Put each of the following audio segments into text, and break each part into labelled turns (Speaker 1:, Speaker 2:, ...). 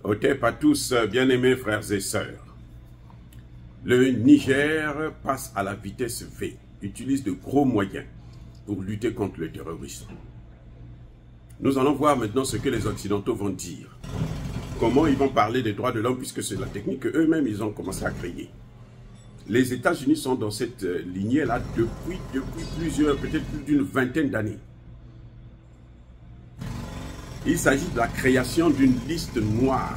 Speaker 1: Otep à tous, bien-aimés frères et sœurs. Le Niger passe à la vitesse V, utilise de gros moyens pour lutter contre le terrorisme. Nous allons voir maintenant ce que les Occidentaux vont dire. Comment ils vont parler des droits de l'homme, puisque c'est la technique qu'eux-mêmes ils ont commencé à créer. Les États-Unis sont dans cette lignée-là depuis plusieurs, peut-être plus d'une vingtaine d'années. Il s'agit de la création d'une liste noire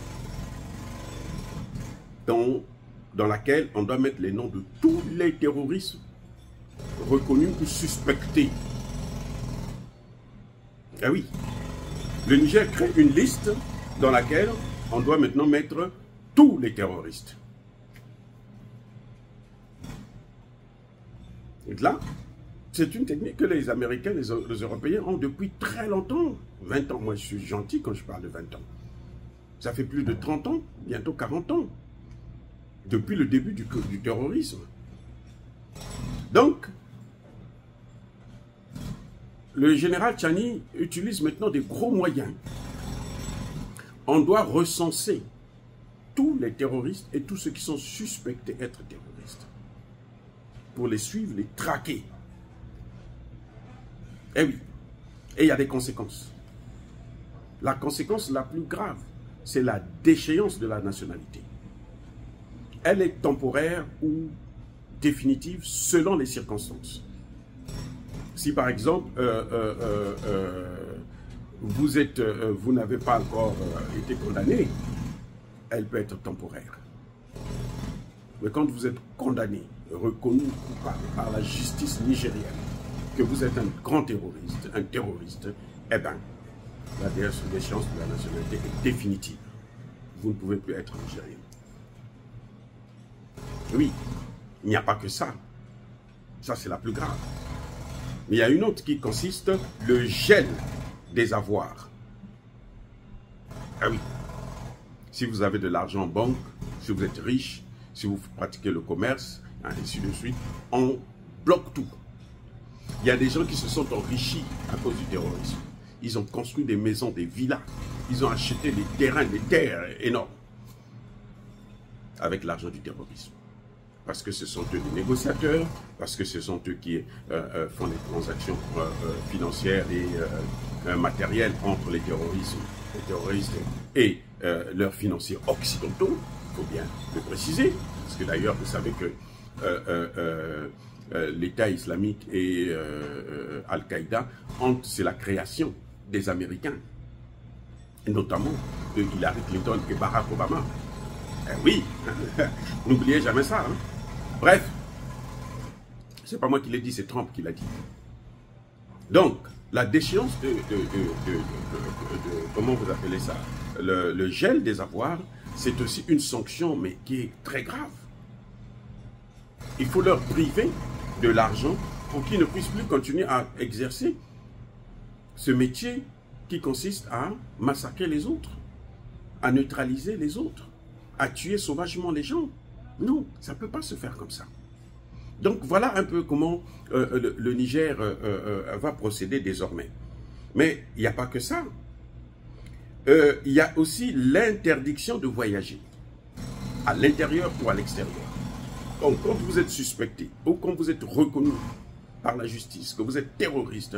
Speaker 1: dans laquelle on doit mettre les noms de tous les terroristes reconnus ou suspectés. Ah oui, le Niger crée une liste dans laquelle on doit maintenant mettre tous les terroristes. Et là, c'est une technique que les Américains, les Européens ont depuis très longtemps. 20 ans, moi je suis gentil quand je parle de 20 ans. Ça fait plus de 30 ans, bientôt 40 ans. Depuis le début du terrorisme. Donc, le général Tchani utilise maintenant des gros moyens. On doit recenser tous les terroristes et tous ceux qui sont suspectés d'être terroristes. Pour les suivre, les traquer. Eh oui. Et il y a des conséquences. La conséquence la plus grave, c'est la déchéance de la nationalité. Elle est temporaire ou définitive selon les circonstances. Si par exemple, vous n'avez pas encore été condamné, elle peut être temporaire. Mais quand vous êtes condamné, reconnu coupable par la justice nigérienne, que vous êtes un grand terroriste, eh bien, la déchéance de la nationalité est définitive. Vous ne pouvez plus être nigérien. Oui, il n'y a pas que ça. Ça, c'est la plus grave. Mais il y a une autre qui consiste, le gel des avoirs. Ah oui. Si vous avez de l'argent en banque, si vous êtes riche, si vous pratiquez le commerce, ainsi de suite, on bloque tout. Il y a des gens qui se sont enrichis à cause du terrorisme. Ils ont construit des maisons, des villas. Ils ont acheté des terrains, des terres énormes. Avec l'argent du terrorisme. Parce que ce sont eux les négociateurs, parce que ce sont eux qui font les transactions financières et matérielles entre les terroristes et leurs financiers occidentaux. Il faut bien le préciser. Parce que d'ailleurs, vous savez que l'État islamique et Al-Qaïda, c'est la création des Américains. Et notamment de Hillary Clinton et Barack Obama. Eh oui, n'oubliez jamais ça. Hein. Bref, c'est pas moi qui l'ai dit, c'est Trump qui l'a dit. Donc, la déchéance comment vous appelez ça, le gel des avoirs, c'est aussi une sanction, mais qui est très grave. Il faut leur priver de l'argent pour qu'ils ne puissent plus continuer à exercer ce métier qui consiste à massacrer les autres, à neutraliser les autres, à tuer sauvagement les gens. Non, ça ne peut pas se faire comme ça. Donc voilà un peu comment le Niger va procéder désormais. Mais il n'y a pas que ça. Il y a aussi l'interdiction de voyager, à l'intérieur ou à l'extérieur. Donc quand vous êtes suspecté, ou quand vous êtes reconnu par la justice, que vous êtes terroriste,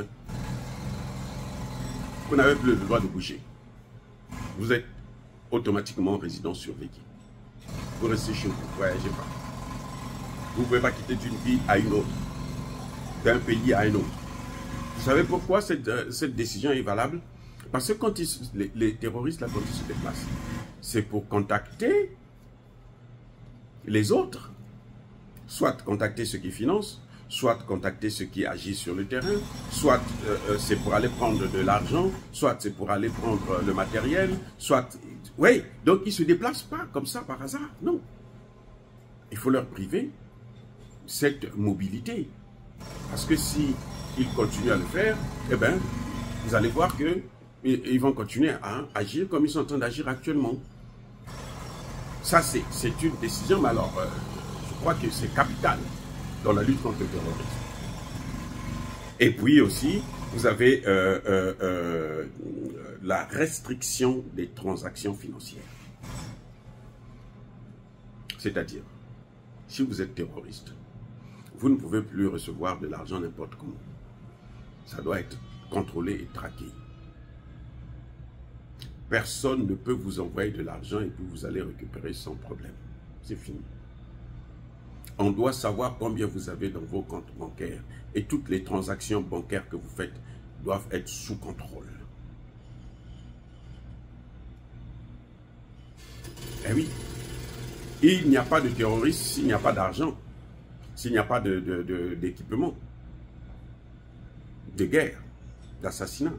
Speaker 1: vous n'avez plus le droit de bouger. Vous êtes automatiquement résident surveillé. Vous restez chez vous, vous ne voyagez pas. Vous ne pouvez pas quitter d'une ville à une autre, d'un pays à un autre. Vous savez pourquoi cette décision est valable? Parce que quand les terroristes, là, quand ils se déplacent, c'est pour contacter les autres. Soit contacter ceux qui financent, soit contacter ceux qui agissent sur le terrain, soit c'est pour aller prendre de l'argent, soit c'est pour aller prendre le matériel, soit... Oui, donc ils ne se déplacent pas comme ça par hasard, non. Il faut leur priver cette mobilité. Parce que si ils continuent à le faire, eh bien, vous allez voir qu'ils vont continuer à agir comme ils sont en train d'agir actuellement. Ça, c'est une décision, mais alors, je crois que c'est capital dans la lutte contre le terrorisme. Et puis aussi, vous avez la restriction des transactions financières. C'est-à-dire, si vous êtes terroriste, vous ne pouvez plus recevoir de l'argent n'importe comment. Ça doit être contrôlé et traqué. Personne ne peut vous envoyer de l'argent et puis vous allez récupérer sans problème. C'est fini. On doit savoir combien vous avez dans vos comptes bancaires et toutes les transactions bancaires que vous faites doivent être sous contrôle. Eh oui, il n'y a pas de terrorisme s'il n'y a pas d'argent, s'il n'y a pas d'équipement, de guerre, d'assassinat.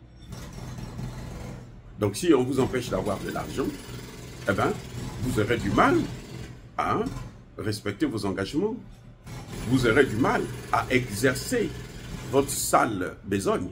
Speaker 1: Donc si on vous empêche d'avoir de l'argent, eh ben, vous aurez du mal à respecter vos engagements. Vous aurez du mal à exercer votre sale besogne.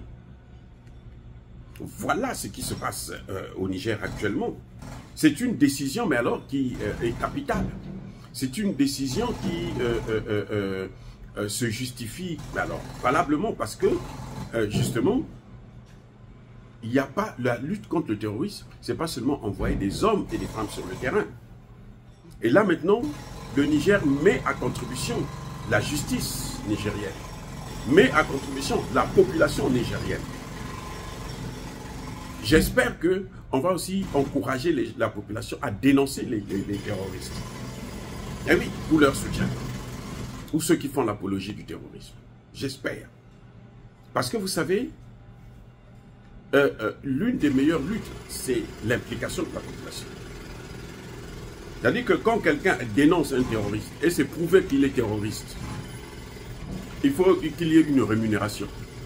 Speaker 1: Voilà ce qui se passe au Niger actuellement. C'est une décision, mais alors qui est capitale. C'est une décision qui se justifie, mais alors valablement, parce que justement, il n'y a pas la lutte contre le terrorisme, c'est pas seulement envoyer des hommes et des femmes sur le terrain. Et là maintenant, le Niger met à contribution la justice nigérienne, met à contribution la population nigérienne. J'espère qu'on va aussi encourager la population à dénoncer les terroristes. Et oui, pour leur soutien. Ou ceux qui font l'apologie du terrorisme. J'espère. Parce que vous savez, l'une des meilleures luttes, c'est l'implication de la population. C'est-à-dire que quand quelqu'un dénonce un terroriste, et c'est prouvé qu'il est terroriste, il faut qu'il y ait une rémunération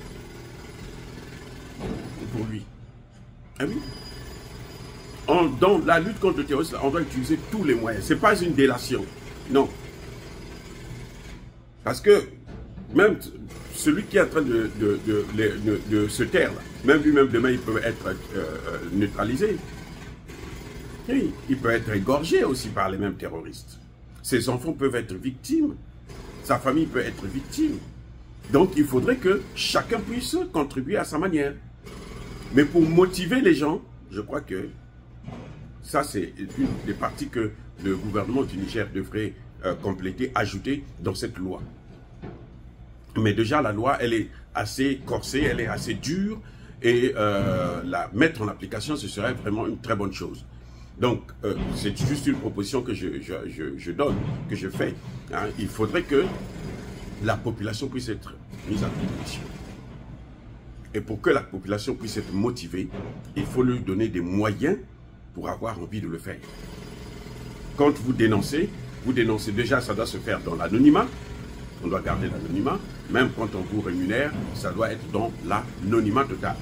Speaker 1: pour lui. Ah oui. Dans la lutte contre le terrorisme, on doit utiliser tous les moyens. Ce n'est pas une délation. Non. Parce que même celui qui est en train de se taire, là, même lui-même demain, il peut être neutralisé. Oui, il peut être égorgé aussi par les mêmes terroristes. Ses enfants peuvent être victimes. Sa famille peut être victime. Donc, il faudrait que chacun puisse contribuer à sa manière. Mais pour motiver les gens, je crois que ça, c'est une des parties que le gouvernement du Niger devrait compléter, ajouter dans cette loi. Mais déjà, la loi, elle est assez corsée, elle est assez dure, et la mettre en application, ce serait vraiment une très bonne chose. Donc, c'est juste une proposition que je donne, que je fais. Hein. Il faudrait que la population puisse être mise en contribution. Et pour que la population puisse être motivée, il faut lui donner des moyens pour avoir envie de le faire. Quand vous dénoncez déjà, ça doit se faire dans l'anonymat. On doit garder l'anonymat. Même quand on vous rémunère, ça doit être dans l'anonymat total.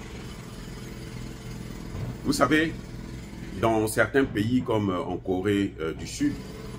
Speaker 1: Vous savez, dans certains pays comme en Corée du Sud,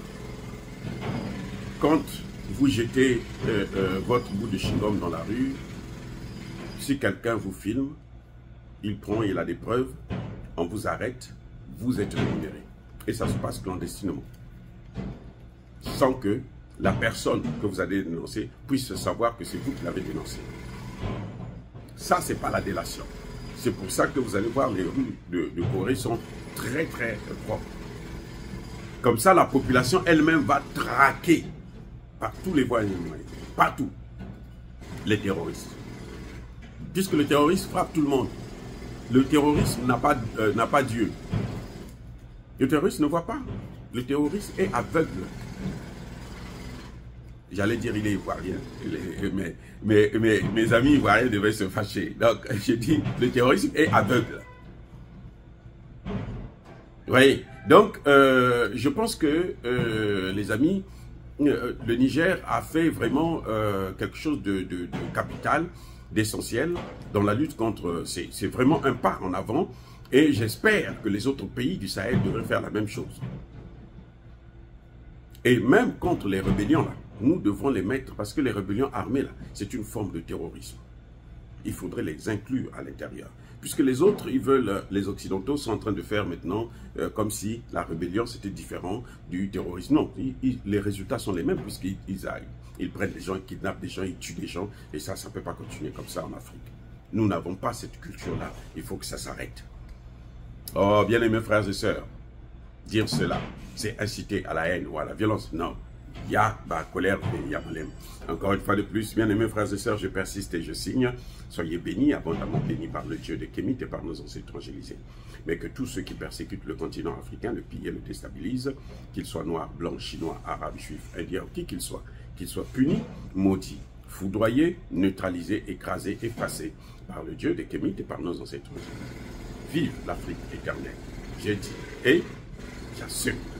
Speaker 1: quand vous jetez votre bout de chewing-gum dans la rue, si quelqu'un vous filme, il a des preuves, on vous arrête, vous êtes rémunéré. Et ça se passe clandestinement. Sans que la personne que vous allez dénoncer puisse savoir que c'est vous qui l'avez dénoncé. Ça, ce n'est pas la délation. C'est pour ça que vous allez voir les rues de Corée sont très très propres. Comme ça, la population elle-même va traquer par tous les voies et les moyens, partout, les terroristes. Puisque le terrorisme frappe tout le monde. Le terrorisme n'a pas Dieu. Le terroriste ne voit pas. Le terroriste est aveugle. J'allais dire il est ivoirien, mais mes amis ivoiriens devaient se fâcher. Donc je dis le terrorisme est aveugle. Vous voyez. Donc je pense que les amis, le Niger a fait vraiment quelque chose de capital, d'essentiel dans la lutte contre. C'est vraiment un pas en avant. Et j'espère que les autres pays du Sahel devraient faire la même chose. Et même contre les rébellions, là, nous devons les mettre, parce que les rébellions armées, là, c'est une forme de terrorisme. Il faudrait les inclure à l'intérieur. Puisque les autres, ils veulent, les Occidentaux sont en train de faire maintenant comme si la rébellion, c'était différent du terrorisme. Non, les résultats sont les mêmes, puisqu'ils prennent des gens, ils kidnappent des gens, ils tuent des gens. Et ça ne peut pas continuer comme ça en Afrique. Nous n'avons pas cette culture-là. Il faut que ça s'arrête. Oh, bien-aimés frères et sœurs, dire cela, c'est inciter à la haine ou à la violence. Non. Il y a la colère et il y a malem. Encore une fois de plus, bien-aimés frères et sœurs, je persiste et je signe. Soyez bénis, abondamment bénis par le Dieu de Kémit et par nos ancêtres évangélisés. Mais que tous ceux qui persécutent le continent africain, le pillent et le déstabilisent, qu'ils soient noirs, blancs, chinois, arabes, juifs, indiens, qui qu'ils soient punis, maudits, foudroyés, neutralisés, écrasés, effacés par le Dieu de Kémit et par nos ancêtres évangélisés. Vive l'Afrique éternelle, j'ai dit et j'assume.